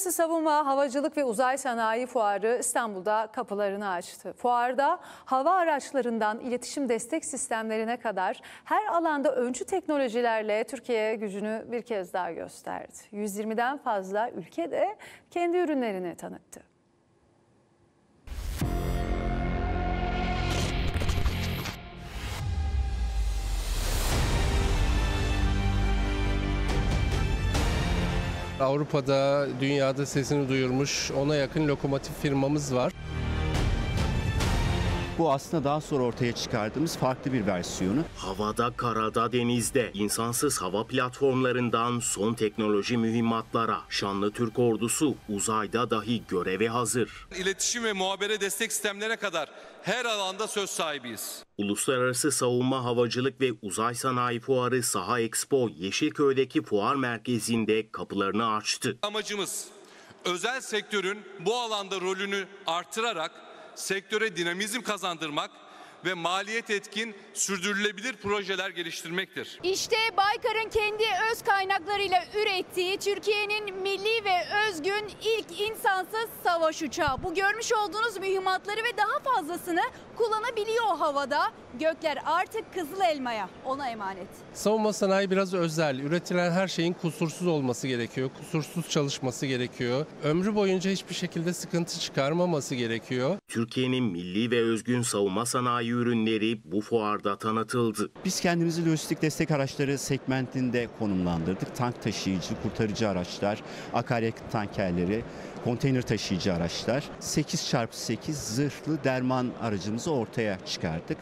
Uluslararası Savunma, Havacılık ve Uzay Sanayi Fuarı İstanbul'da kapılarını açtı. Fuarda hava araçlarından iletişim destek sistemlerine kadar her alanda öncü teknolojilerle Türkiye gücünü bir kez daha gösterdi. 120'den fazla ülke de kendi ürünlerini tanıttı. Avrupa'da, dünyada sesini duyurmuş 10'a yakın lokomotif firmamız var. Bu aslında daha sonra ortaya çıkardığımız farklı bir versiyonu. Havada, karada, denizde, insansız hava platformlarından son teknoloji mühimmatlara, şanlı Türk ordusu uzayda dahi göreve hazır. İletişim ve muhabere destek sistemlerine kadar her alanda söz sahibiyiz. Uluslararası Savunma, Havacılık ve Uzay Sanayi Fuarı Saha Expo Yeşilköy'deki fuar merkezinde kapılarını açtı. Amacımız özel sektörün bu alanda rolünü artırarak sektöre dinamizm kazandırmak ve maliyet etkin sürdürülebilir projeler geliştirmektir. İşte Baykar'ın kendi öz kaynaklarıyla ürettiği Türkiye'nin milli ve özgün ilk insansız savaş uçağı. Bu görmüş olduğunuz mühimmatları ve daha fazlasını kullanabiliyor havada. Gökler artık Kızıl Elma'ya, ona emanet. Savunma sanayi biraz özel. Üretilen her şeyin kusursuz olması gerekiyor. Kusursuz çalışması gerekiyor. Ömrü boyunca hiçbir şekilde sıkıntı çıkarmaması gerekiyor. Türkiye'nin milli ve özgün savunma sanayi ürünleri bu fuarda tanıtıldı. Biz kendimizi lojistik destek araçları segmentinde konumlandırdık. Tank taşıyıcı, kurtarıcı araçlar, akaryakıt tankerleri, konteyner taşıyıcı araçlar, 8x8 zırhlı derman aracımızı ortaya çıkardık.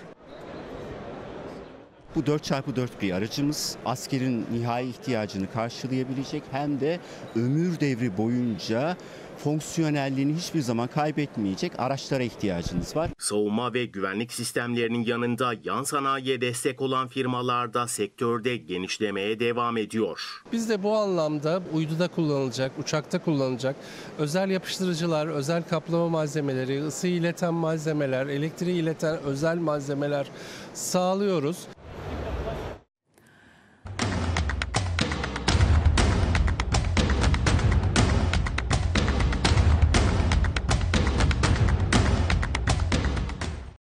Bu 4x4 bir aracımız askerin nihai ihtiyacını karşılayabilecek hem de ömür devri boyunca fonksiyonelliğini hiçbir zaman kaybetmeyecek araçlara ihtiyacınız var. Savunma ve güvenlik sistemlerinin yanında yan sanayiye destek olan firmalar da sektörde genişlemeye devam ediyor. Biz de bu anlamda uyduda kullanılacak, uçakta kullanılacak özel yapıştırıcılar, özel kaplama malzemeleri, ısı ileten malzemeler, elektriği ileten özel malzemeler sağlıyoruz.